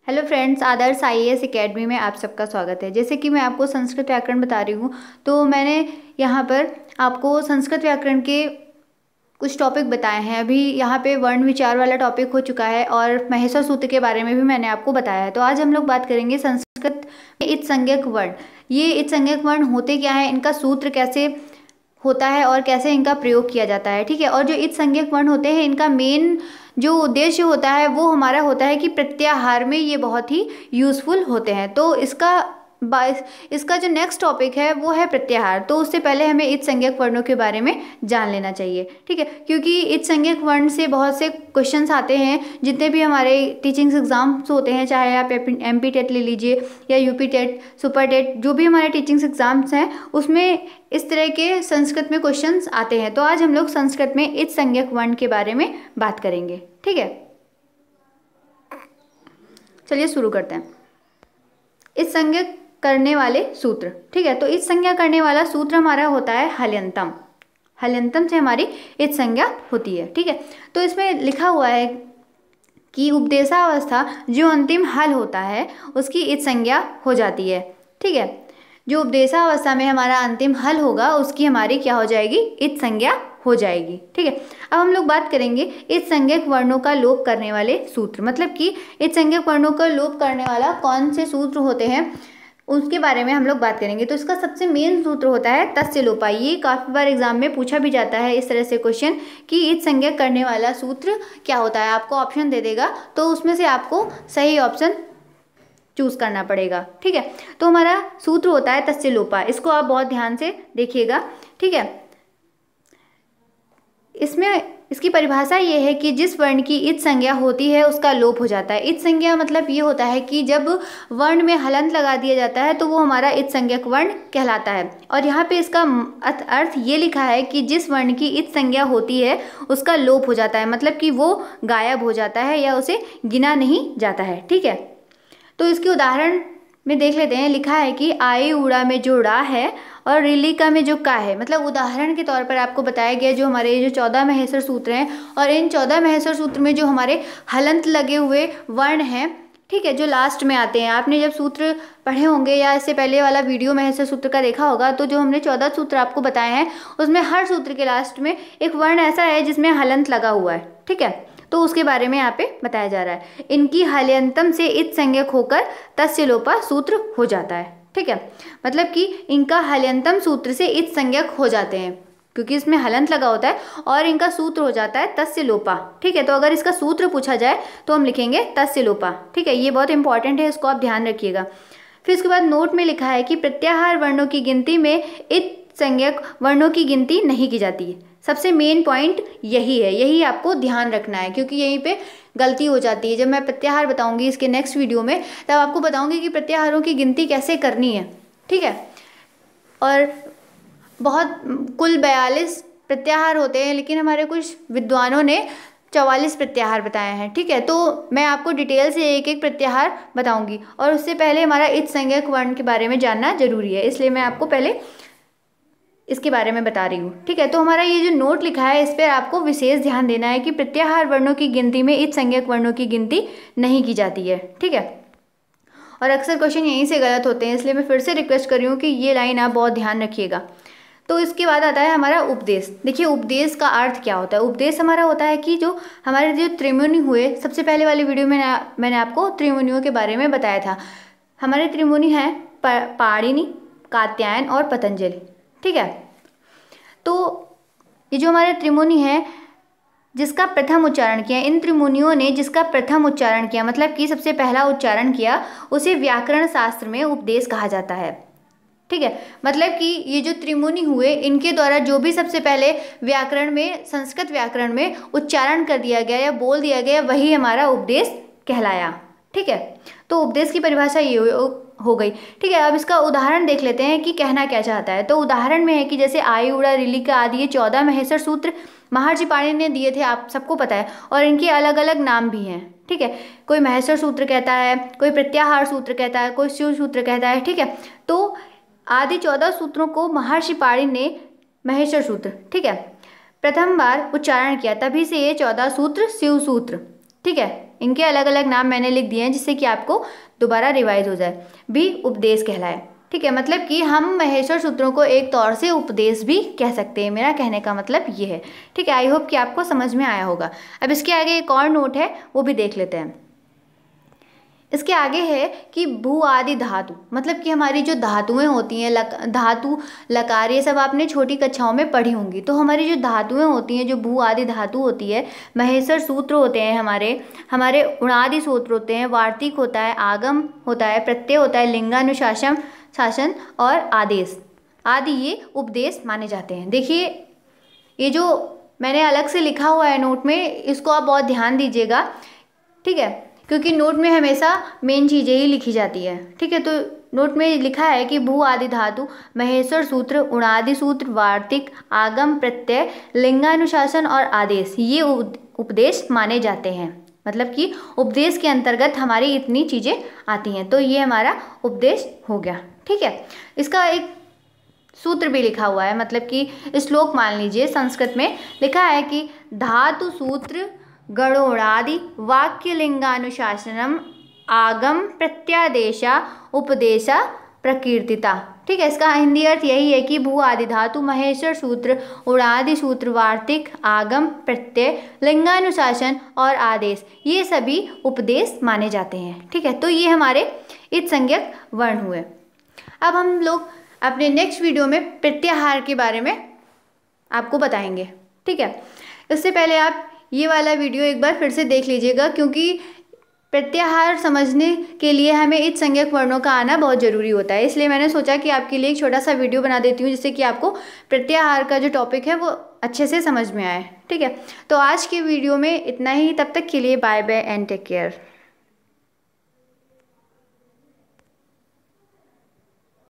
Hello friends, Adarsh IAS academy में आप सबका स्वागत है। जैसे कि मैं आपको संस्कृत व्याकरण बता रही हूँ, तो मैंने यहाँ पर आपको संस्कृत व्याकरण के कुछ टॉपिक बताए हैं। अभी यहाँ पे वर्ण विचार वाला टॉपिक हो चुका है और महेश्वर सूत्र के बारे में भी मैंने आपको बताया है। तो आज हम लोग बात करेंगे संस्कृत में इत्संज्ञक वर्ण। ये इत्संज्ञक वर्ण होते क्या है, इनका सूत्र कैसे होता है और कैसे इनका प्रयोग किया जाता है, ठीक है। और जो इत्संज्ञक वर्ण होते हैं, इनका मेन जो उद्देश्य होता है वो हमारा होता है कि प्रत्याहार में ये बहुत ही यूज़फुल होते हैं। तो इसका जो नेक्स्ट टॉपिक है वो है प्रत्याहार। तो उससे पहले हमें इत्संज्ञक वर्णों के बारे में जान लेना चाहिए, ठीक है, क्योंकि इत्संज्ञक वर्ण से बहुत से क्वेश्चंस आते हैं। जितने भी हमारे टीचिंग्स एग्जाम्स होते हैं, चाहे आप MP टेट ले लीजिए या UP टेट, सुपर टेट, जो भी हमारे टीचिंग्स एग्जाम्स हैं उसमें इस तरह के संस्कृत में क्वेश्चंस आते हैं। तो आज हम लोग संस्कृत में इत्संज्ञक वर्ण के बारे में बात करेंगे, ठीक है। चलिए शुरू करते हैं। इत्संज्ञा करने वाले सूत्र, ठीक है। तो इत्संज्ञा करने वाला सूत्र हमारा होता है हल्यंतम। हल्यंतम से हमारी इत्संज्ञा होती है, ठीक है। तो इसमें लिखा हुआ है कि उपदेशावस्था जो अंतिम हल होता है उसकी इत्संज्ञा हो जाती है, ठीक है। जो उपदेशावस्था में हमारा अंतिम हल होगा उसकी हमारी क्या हो जाएगी, इत्संज्ञा हो जाएगी, ठीक है। अब हम लोग बात करेंगे इत्संज्ञक वर्णों का लोप करने वाले सूत्र, मतलब कि इत्संज्ञक वर्णों का लोप करने वाला कौन से सूत्र होते हैं उसके बारे में हम लोग बात करेंगे। तो इसका सबसे मेन सूत्र होता है तस्य लोपा। ये काफ़ी बार एग्जाम में पूछा भी जाता है इस तरह से क्वेश्चन कि इत्संज्ञक करने वाला सूत्र क्या होता है। आपको ऑप्शन दे देगा तो उसमें से आपको सही ऑप्शन चूज करना पड़ेगा, ठीक है। तो हमारा सूत्र होता है तस्य लोपा। इसको आप बहुत ध्यान से देखिएगा, ठीक है। इसमें इसकी परिभाषा ये है कि जिस वर्ण की इत्संज्ञा होती है उसका लोप हो जाता है। इत्संज्ञा मतलब ये होता है कि जब वर्ण में हलंत लगा दिया जाता है तो वो हमारा इत्संज्ञक वर्ण कहलाता है। और यहाँ पे इसका अर्थ ये लिखा है कि जिस वर्ण की इत्संज्ञा होती है उसका लोप हो जाता है, मतलब कि वो गायब हो जाता है या उसे गिना नहीं जाता है, ठीक है। तो इसके उदाहरण में देख लेते हैं। लिखा है कि आई उड़ा में जो ड़ा है और रिलिका में जो का है। मतलब उदाहरण के तौर पर आपको बताया गया जो हमारे जो 14 महेश्वर सूत्र हैं और इन 14 महेश्वर सूत्र में जो हमारे हलंत लगे हुए वर्ण हैं, ठीक है, जो लास्ट में आते हैं। आपने जब सूत्र पढ़े होंगे या इससे पहले वाला वीडियो महेश्वर सूत्र का देखा होगा तो जो हमने 14 सूत्र आपको बताए हैं उसमें हर सूत्र के लास्ट में एक वर्ण ऐसा है जिसमें हलंत लगा हुआ है, ठीक है। तो उसके बारे में यहाँ पे बताया जा रहा है। इनकी हल्यंतम से इत्संज्ञक होकर तस्य लोपा सूत्र हो जाता है, ठीक है। मतलब कि इनका हल्यंतम सूत्र से इत्संज्ञक हो जाते हैं क्योंकि इसमें हलंत लगा होता है और इनका सूत्र हो जाता है तस्य लोपा, ठीक है। तो अगर इसका सूत्र पूछा जाए तो हम लिखेंगे तस्य लोपा, ठीक है। ये बहुत इंपॉर्टेंट है, इसको आप ध्यान रखिएगा। फिर उसके बाद नोट में लिखा है कि प्रत्याहार वर्णों की गिनती में इत्संज्ञक वर्णों की गिनती नहीं की जाती है। सबसे मेन पॉइंट यही है, यही आपको ध्यान रखना है क्योंकि यहीं पे गलती हो जाती है। जब मैं प्रत्याहार बताऊंगी इसके नेक्स्ट वीडियो में तब आपको बताऊंगी कि प्रत्याहारों की गिनती कैसे करनी है, ठीक है। और बहुत कुल 42 प्रत्याहार होते हैं लेकिन हमारे कुछ विद्वानों ने 44 प्रत्याहार बताए हैं, ठीक है। तो मैं आपको डिटेल से एक एक प्रत्याहार बताऊंगी और उससे पहले हमारा इत्संज्ञक वर्ण के बारे में जानना जरूरी है, इसलिए मैं आपको पहले इसके बारे में बता रही हूँ, ठीक है। तो हमारा ये जो नोट लिखा है इस पर आपको विशेष ध्यान देना है कि प्रत्याहार वर्णों की गिनती में इत्संज्ञक वर्णों की गिनती नहीं की जाती है, ठीक है। और अक्सर क्वेश्चन यहीं से गलत होते हैं, इसलिए मैं फिर से रिक्वेस्ट कर रही हूँ कि ये लाइन आप बहुत ध्यान रखिएगा। तो इसके बाद आता है हमारा उपदेश। देखिए उपदेश का अर्थ क्या होता है। उपदेश हमारा होता है कि जो हमारे जो त्रिमुनि हुए, सबसे पहले वाली वीडियो में मैंने आपको त्रिमुनियों के बारे में बताया था। हमारे त्रिमुनि हैं पाणिनि, कात्यायन और पतंजलि, ठीक है। तो ये जो हमारे त्रिमुनि हैं जिसका प्रथम उच्चारण किया, इन त्रिमुनियों ने जिसका प्रथम उच्चारण किया मतलब कि सबसे पहला उच्चारण किया, उसे व्याकरण शास्त्र में उपदेश कहा जाता है, ठीक है। मतलब कि ये जो त्रिमुनि हुए इनके द्वारा जो भी सबसे पहले व्याकरण में, संस्कृत व्याकरण में उच्चारण कर दिया गया या बोल दिया गया वही हमारा उपदेश कहलाया, ठीक है। तो उपदेश की परिभाषा ये हो गई, ठीक है। अब इसका उदाहरण देख लेते हैं कि कहना क्या चाहता है। तो उदाहरण में है कि जैसे आई उड़ा रिलिका आदि ये 14 महेश्वर सूत्र महर्षि पाणिनि ने दिए थे, आप सबको पता है, और इनके अलग अलग नाम भी हैं, ठीक है। कोई महेश्वर सूत्र कहता है, कोई प्रत्याहार सूत्र कहता है, कोई शिव सूत्र कहता है, ठीक है। तो आदि 14 सूत्रों को महर्षि पाणिनि ने महेश्वर सूत्र, ठीक है, प्रथम बार उच्चारण किया, तभी से ये 14 सूत्र शिव सूत्र, ठीक है, इनके अलग अलग नाम मैंने लिख दिए हैं जिससे कि आपको दोबारा रिवाइज हो जाए। भी उपदेश कहलाए। ठीक है, मतलब कि हम महेश्वर सूत्रों को एक तौर से उपदेश भी कह सकते हैं। मेरा कहने का मतलब ये है। ठीक है, आई होप कि आपको समझ में आया होगा। अब इसके आगे एक और नोट है, वो भी देख लेते हैं। इसके आगे है कि भू आदि धातु, मतलब कि हमारी जो धातुएं होती हैं, धातु लकार, ये सब आपने छोटी कक्षाओं में पढ़ी होंगी। तो हमारी जो धातुएं होती हैं, जो भू आदि धातु होती है, महेश्वर सूत्र होते हैं, हमारे उणादि सूत्र होते हैं, वार्तिक होता है, आगम होता है, प्रत्यय होता है, शासन और आदेश आदि ये उपदेश माने जाते हैं। देखिए, ये जो मैंने अलग से लिखा हुआ है नोट में, इसको आप बहुत ध्यान दीजिएगा। ठीक है, क्योंकि नोट में हमेशा मेन चीज़ें ही लिखी जाती है। ठीक है, तो नोट में लिखा है कि भू आदि धातु, महेश्वर सूत्र, उणादि सूत्र, वार्तिक, आगम, प्रत्यय, लिंगानुशासन और आदेश ये उपदेश माने जाते हैं। मतलब कि उपदेश के अंतर्गत हमारी इतनी चीज़ें आती हैं, तो ये हमारा उपदेश हो गया। ठीक है, इसका एक सूत्र भी लिखा हुआ है, मतलब कि श्लोक मान लीजिए। संस्कृत में लिखा है कि धातु सूत्र गणोणादि वाक्य लिंगानुशासनम आगम प्रत्यादेशा उपदेशा प्रकीर्तिता। ठीक है, इसका हिंदी अर्थ यही है कि भू आदि धातु, महेश्वर सूत्र, उणादि सूत्र, वार्तिक, आगम, प्रत्यय, लिंगानुशासन और आदेश ये सभी उपदेश माने जाते हैं। ठीक है, तो ये हमारे इत्संज्ञक वर्ण हुए। अब हम लोग अपने नेक्स्ट वीडियो में प्रत्याहार के बारे में आपको बताएंगे। ठीक है, इससे पहले आप ये वाला वीडियो एक बार फिर से देख लीजिएगा, क्योंकि प्रत्याहार समझने के लिए हमें इत्संज्ञक वर्णों का आना बहुत ज़रूरी होता है। इसलिए मैंने सोचा कि आपके लिए एक छोटा सा वीडियो बना देती हूँ, जिससे कि आपको प्रत्याहार का जो टॉपिक है वो अच्छे से समझ में आए। ठीक है, तो आज के वीडियो में इतना ही। तब तक के लिए bye bye and take care.